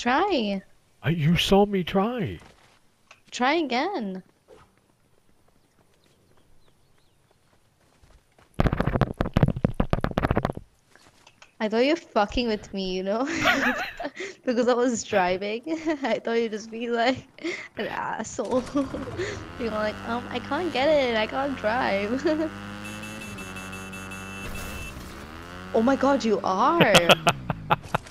Try. You saw me try. Try again. I thought you were fucking with me, you know? Because I was driving. I thought you'd just be like an asshole. Being like, I can't get it. I can't drive. Oh my God, you are.